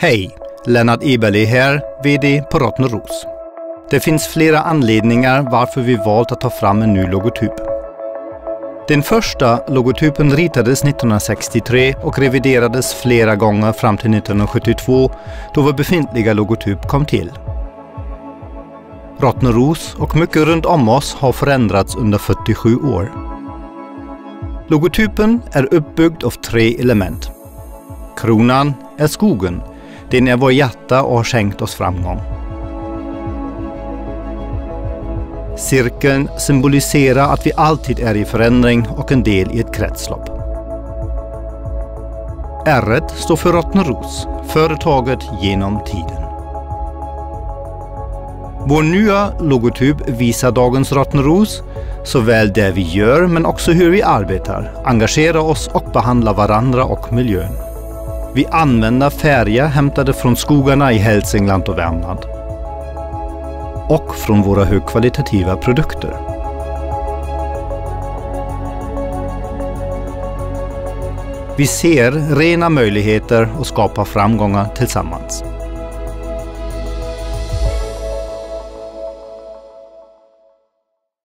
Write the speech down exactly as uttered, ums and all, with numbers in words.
Hej, Lennart Eberle här, vd på Rottneros. Det finns flera anledningar varför vi valt att ta fram en ny logotyp. Den första logotypen ritades nittonhundrasextiotre och reviderades flera gånger fram till nittonhundrasjuttiotvå då vår befintliga logotyp kom till. Rottneros och mycket runt om oss har förändrats under fyrtiosju år. Logotypen är uppbyggd av tre element. Kronan är skogen. Den är vår hjärta och har skänkt oss framgång. Cirkeln symboliserar att vi alltid är i förändring och en del i ett kretslopp. R står för Rottneros, företaget genom tiden. Vår nya logotyp visar dagens Rottneros, såväl det vi gör men också hur vi arbetar, engagerar oss och behandlar varandra och miljön. Vi använder färger hämtade från skogarna i Hälsingland och Värmland. Och från våra högkvalitativa produkter. Vi ser rena möjligheter att skapa framgångar tillsammans.